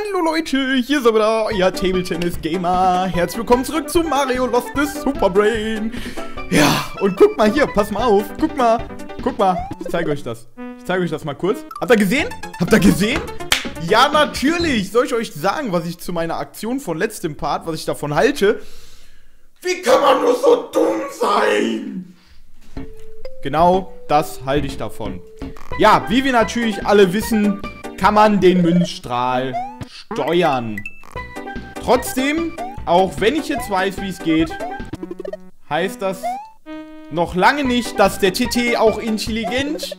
Hallo Leute, hier ist aber da euer Table Tennis Gamer. Herzlich willkommen zurück zu Mario Lost the Super Brain. Ja, und guck mal hier, pass mal auf. Guck mal. Ich zeige euch das. Ich zeige euch das mal kurz. Habt ihr gesehen? Ja, natürlich. Soll ich euch sagen, was ich zu meiner Aktion von letztem Part, was ich davon halte? Wie kann man nur so dumm sein? Genau, das halte ich davon. Ja, wie wir natürlich alle wissen, kann man den Münzstrahl steuern. Trotzdem, auch wenn ich jetzt weiß, wie es geht, heißt das noch lange nicht, dass der TT auch intelligent...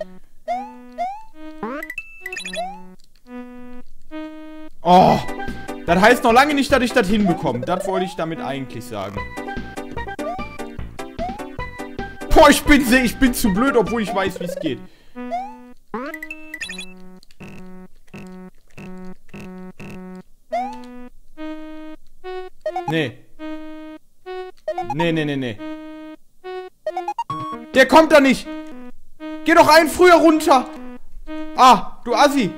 Oh, das heißt noch lange nicht, dass ich das hinbekomme. Das wollte ich damit eigentlich sagen. Boah, ich bin zu blöd, obwohl ich weiß, wie es geht. Nee. Nee. Der kommt da nicht. Geh doch einen früher runter. Ah, du Assi.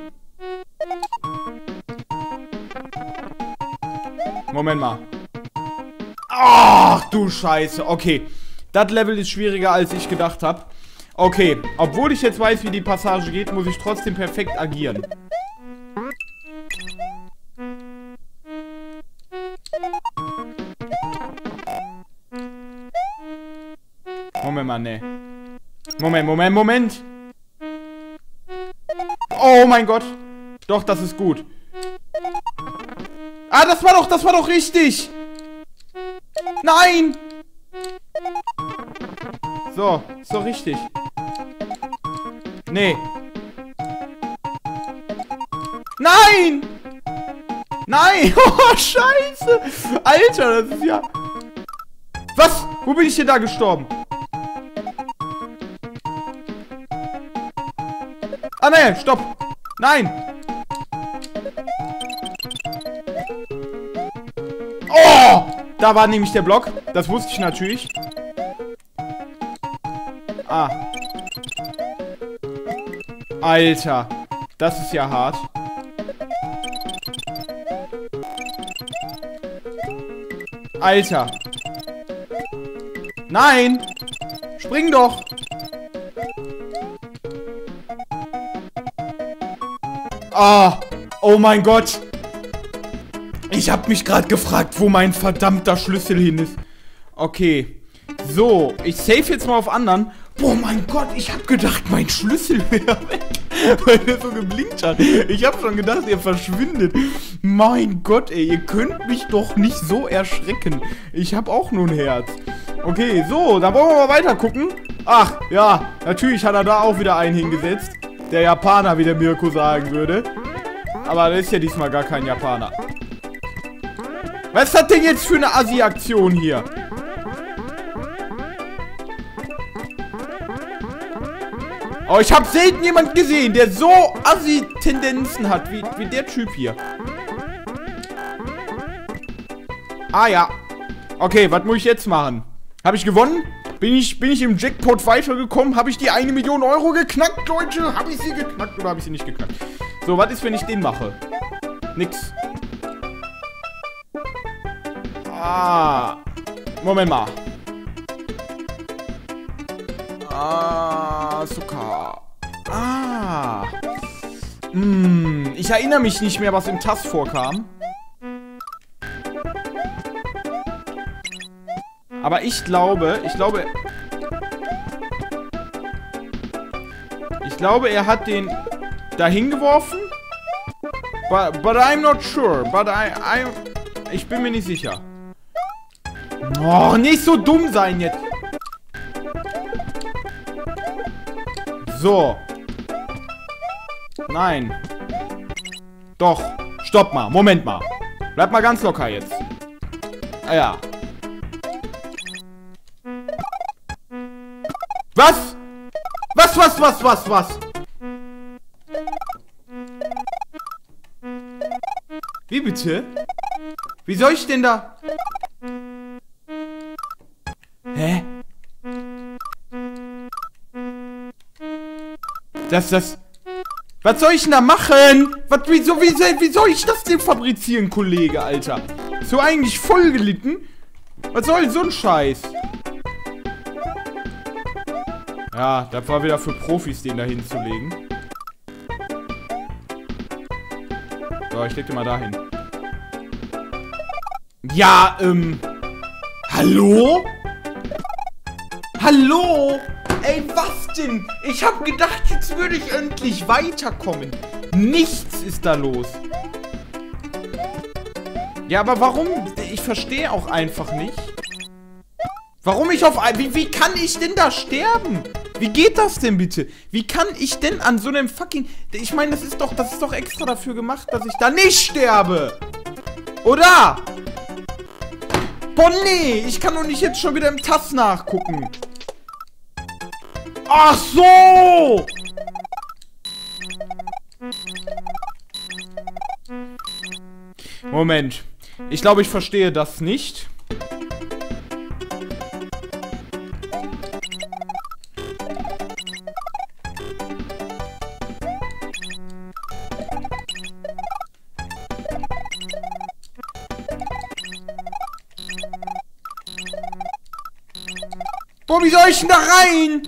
Moment mal. Ach, du Scheiße. Okay. Das Level ist schwieriger, als ich gedacht habe. Okay. Obwohl ich jetzt weiß, wie die Passage geht, muss ich trotzdem perfekt agieren. Moment mal, ne. Moment. Oh mein Gott. Doch, das ist gut. Ah, das war doch richtig. Nein. So, ist doch richtig. Nee. Nein. Oh, scheiße. Alter, das ist ja... Was? Wo bin ich denn da gestorben? Ah, ne, stopp. Nein. Oh, da war nämlich der Block. Das wusste ich natürlich. Ah. Alter. Das ist ja hart. Alter. Nein. Spring doch. Ah, oh mein Gott. Ich habe mich gerade gefragt, wo mein verdammter Schlüssel hin ist. Okay. So, ich save jetzt mal auf anderen. Boah, mein Gott, ich habe gedacht, mein Schlüssel wäre weg, weil der so geblinkt hat. Ich habe schon gedacht, er verschwindet. Mein Gott, ey, ihr könnt mich doch nicht so erschrecken. Ich habe auch nur ein Herz. Okay, so, dann wollen wir mal weiter gucken. Ach, ja, natürlich hat er da auch wieder einen hingesetzt. Der Japaner, wie der Mirko sagen würde. Aber das ist ja diesmal gar kein Japaner. Was ist das denn jetzt für eine Assi-Aktion hier? Oh, ich habe selten jemanden gesehen, der so Assi-Tendenzen hat, wie der Typ hier. Ah ja. Okay, was muss ich jetzt machen? Habe ich gewonnen? Bin ich im Jackpot weitergekommen? Habe ich die 1 Million Euro geknackt, Leute? Habe ich sie geknackt oder habe ich sie nicht geknackt? So, was ist, wenn ich den mache? Nix. Ah. Moment mal. Ah, Zucker. Ah. Ich erinnere mich nicht mehr, was im TAS vorkam. Aber ich glaube, er hat den dahin geworfen. But I'm not sure. Ich bin mir nicht sicher. Oh, nicht so dumm sein jetzt. So. Nein. Doch. Stopp mal. Moment mal. Bleib mal ganz locker jetzt. Ah ja. Was? Was? Wie bitte? Wie soll ich denn da... Hä? Das... Was soll ich denn da machen? Wie soll ich das denn fabrizieren, Kollege, Alter? Ist du eigentlich voll gelitten? Was soll so ein Scheiß? Ja, das war wieder für Profis, den da hinzulegen. So, ich leg den mal dahin. Ja, hallo? Hallo? Ey, was denn? Ich hab gedacht, jetzt würde ich endlich weiterkommen. Nichts ist da los. Ja, aber warum? Ich verstehe auch einfach nicht. Warum ich auf... Wie kann ich denn da sterben? Wie geht das denn bitte? Wie kann ich denn an so einem fucking... Ich meine, das ist doch extra dafür gemacht, dass ich da nicht sterbe. Oder? Boah, nee. Ich kann doch nicht jetzt schon wieder im TAS nachgucken. Ach so! Moment. Ich glaube, ich verstehe das nicht. Boah, wie soll ich denn da rein?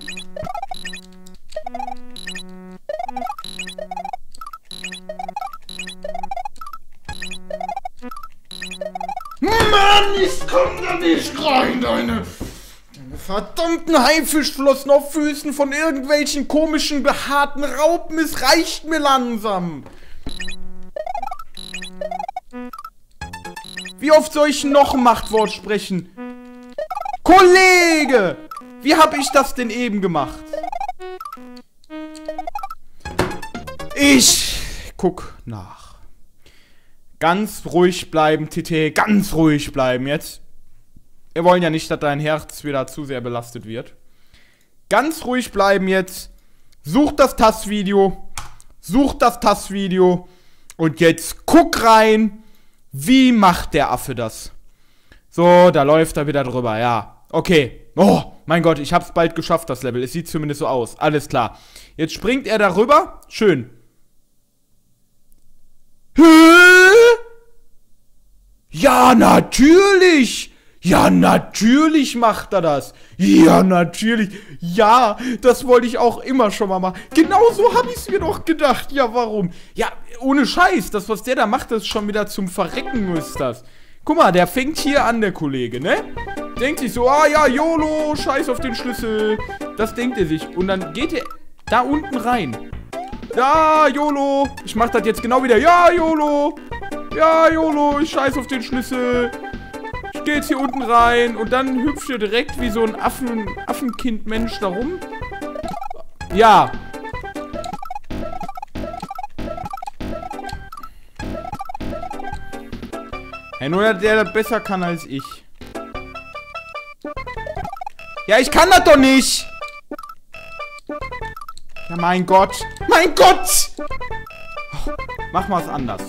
Mann, ich komm da nicht rein, deine verdammten Haifischflossen auf Füßen von irgendwelchen komischen, behaarten Raupen. Es reicht mir langsam. Wie oft soll ich noch ein Machtwort sprechen? Kollege! Wie hab ich das denn eben gemacht? Ich guck nach. Ganz ruhig bleiben, TT. Ganz ruhig bleiben jetzt. Wir wollen ja nicht, dass dein Herz wieder zu sehr belastet wird. Ganz ruhig bleiben jetzt. Sucht das TAS-Video. Sucht das TAS-Video. Und jetzt guck rein. Wie macht der Affe das? So, da läuft er wieder drüber. Ja, okay. Oh, mein Gott, ich hab's bald geschafft, das Level. Es sieht zumindest so aus. Alles klar. Jetzt springt er darüber. Schön. Hä? Ja, natürlich! Ja, natürlich macht er das! Ja, natürlich! Ja, das wollte ich auch immer schon mal machen. Genau so habe ich es mir doch gedacht. Ja, warum? Ja, ohne Scheiß. Das, was der da macht, das ist schon wieder zum Verrecken, ist das. Guck mal, der fängt hier an, der Kollege, ne? Denkt sich so, ah ja, YOLO, scheiß auf den Schlüssel. Das denkt er sich. Und dann geht er da unten rein. Ja, YOLO. Ich mach das jetzt genau wieder. Ja, YOLO. Ja, YOLO. Ich scheiß auf den Schlüssel. Ich geh jetzt hier unten rein. Und dann hüpft er direkt wie so ein Affenkind-Mensch da rum. Ja. Hey, nur der das besser kann als ich. Ja, ich kann das doch nicht. Ja, mein Gott. Mein Gott! Oh, mach mal was anders.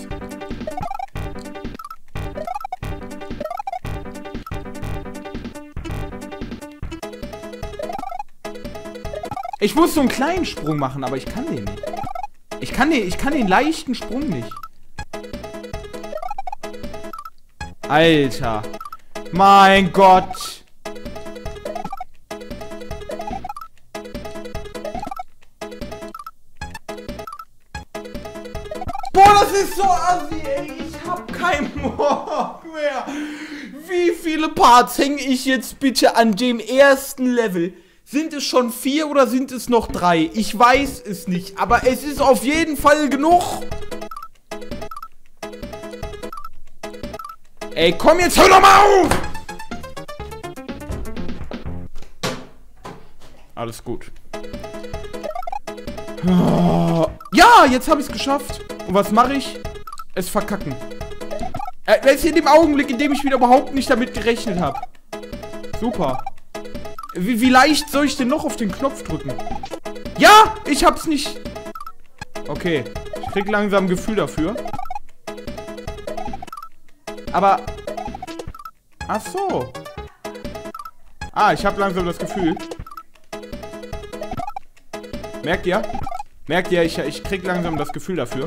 Ich muss so einen kleinen Sprung machen, aber ich kann den nicht. Ich kann den leichten Sprung nicht. Alter. Mein Gott. Boah, das ist so assi, ey. Ich hab keinen Bock mehr. Wie viele Parts hänge ich jetzt bitte an dem ersten Level? Sind es schon 4 oder sind es noch 3? Ich weiß es nicht, aber es ist auf jeden Fall genug. Ey, komm jetzt, hör doch mal auf! Alles gut. Ja, jetzt habe ich es geschafft. Und was mache ich? Es verkacken. Das ist in dem Augenblick, in dem ich wieder überhaupt nicht damit gerechnet habe. Super. Wie leicht soll ich denn noch auf den Knopf drücken? Ja, ich hab's nicht. Okay, ich krieg langsam ein Gefühl dafür. Aber... Ach so. Ah, ich habe langsam das Gefühl. Merkt ihr? Merkt ihr, ich krieg langsam das Gefühl dafür.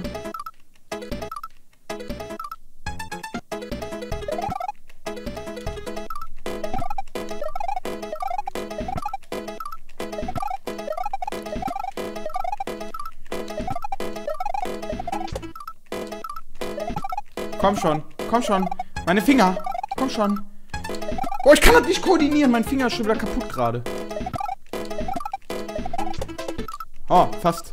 Komm schon, komm schon. Meine Finger, komm schon. Oh, ich kann das nicht koordinieren. Mein Finger ist schon wieder kaputt gerade. Oh, fast.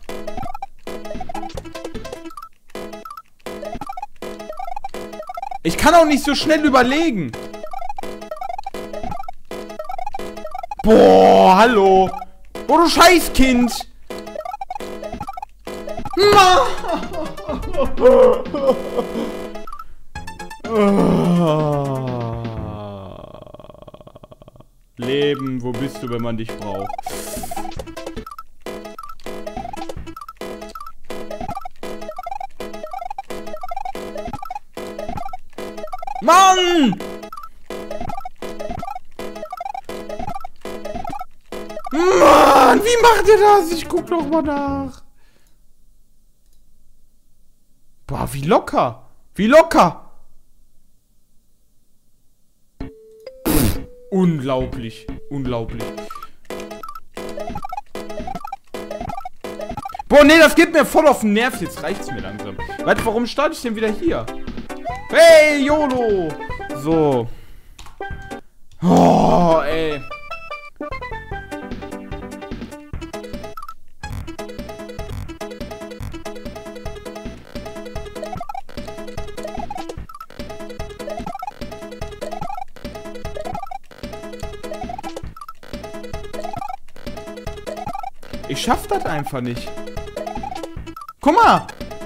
Ich kann auch nicht so schnell überlegen. Boah, hallo. Oh, du Scheißkind. Leben, wo bist du, wenn man dich braucht? Mann! Mann, wie macht ihr das? Ich guck doch mal nach. Boah, wie locker. Wie locker. Pff, unglaublich. Unglaublich. Boah, nee, das geht mir voll auf den Nerv. Jetzt reicht's mir langsam. Warte, warum starte ich denn wieder hier? Hey, YOLO! So. Oh, ey. Ich schaff das einfach nicht. Guck mal!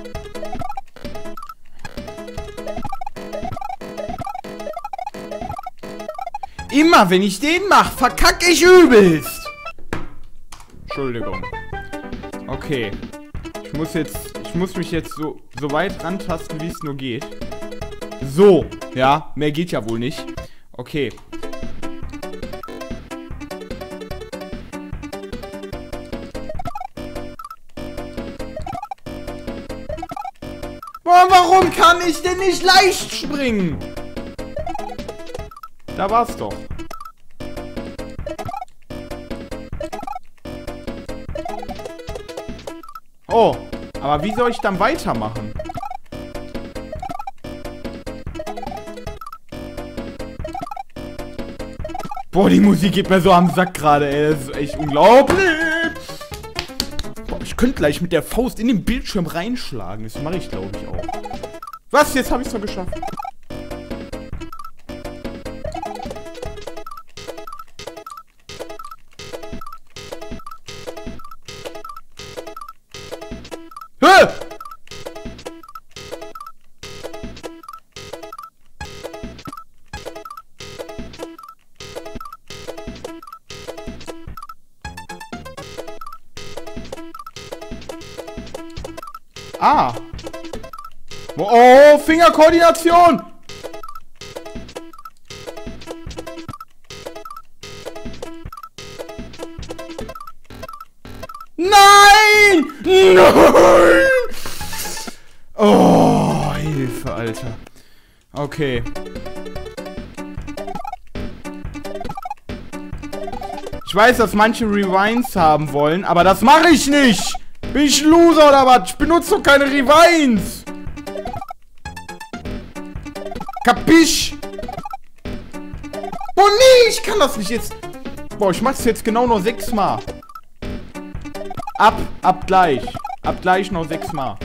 Immer, wenn ich den mache, verkacke ich übelst. Entschuldigung. Okay. Ich muss mich jetzt so weit rantasten, wie es nur geht. So. Ja, mehr geht ja wohl nicht. Okay. Boah, warum kann ich denn nicht leicht springen? Da war's doch. Oh, aber wie soll ich dann weitermachen? Boah, die Musik geht mir so am Sack gerade, ey. Das ist echt unglaublich. Boah, ich könnte gleich mit der Faust in den Bildschirm reinschlagen. Das mache ich, glaube ich, auch. Was? Jetzt habe ich es doch geschafft. Hä? Ah. Oh, Fingerkoordination. Nein! Nein! Oh, Hilfe, Alter. Okay. Ich weiß, dass manche Rewinds haben wollen, aber das mache ich nicht! Bin ich ein Loser oder was? Ich benutze doch keine Rewinds! Kapisch? Oh nee, ich kann das nicht jetzt. Boah, ich mach's jetzt genau noch 6 Mal. Ab gleich. Ab gleich noch 6 Mal.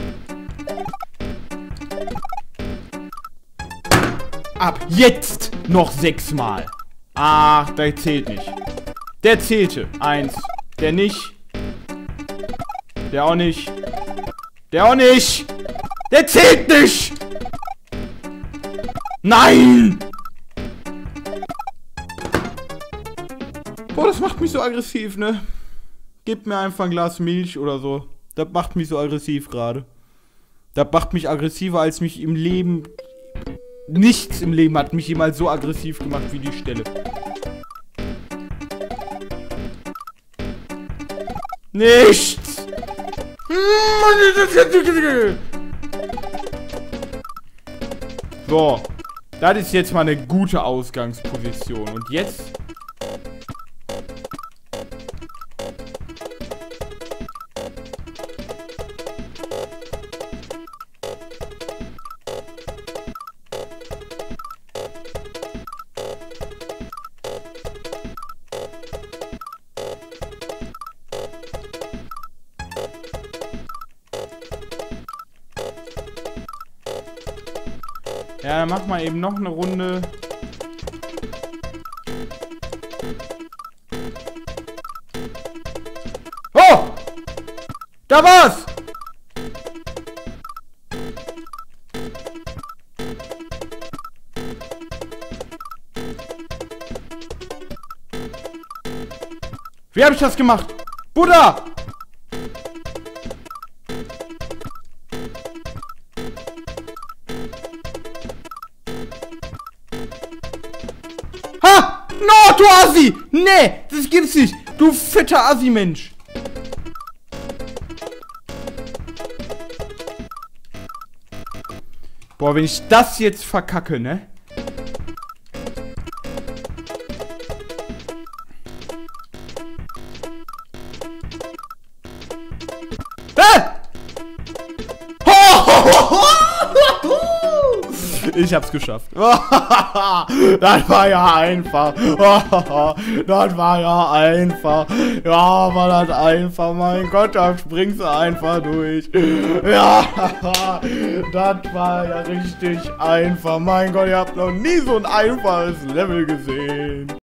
Ab jetzt noch 6 Mal. Ach, der zählt nicht. Der zählte. 1. Der nicht. Der auch nicht. Der auch nicht. Der zählt nicht. Nein! Boah, das macht mich so aggressiv, ne? Gib mir einfach ein Glas Milch oder so. Das macht mich so aggressiv gerade. Das macht mich aggressiver, als mich im Leben... Nichts im Leben hat mich jemals so aggressiv gemacht wie die Stelle. Nichts! So. Das ist jetzt mal eine gute Ausgangsposition. Und jetzt... Ja, dann mach mal eben noch eine Runde. Oh! Da war's! Wie habe ich das gemacht? Buddha! Ha! No, du Assi! Nee, das gibt's nicht. Du fetter Assi-Mensch. Boah, wenn ich das jetzt verkacke, ne? Ich hab's geschafft. Das war ja einfach. Das war ja einfach. Ja, war das einfach. Mein Gott, da springst du einfach durch. Ja, das war ja richtig einfach. Mein Gott, ihr habt noch nie so ein einfaches Level gesehen.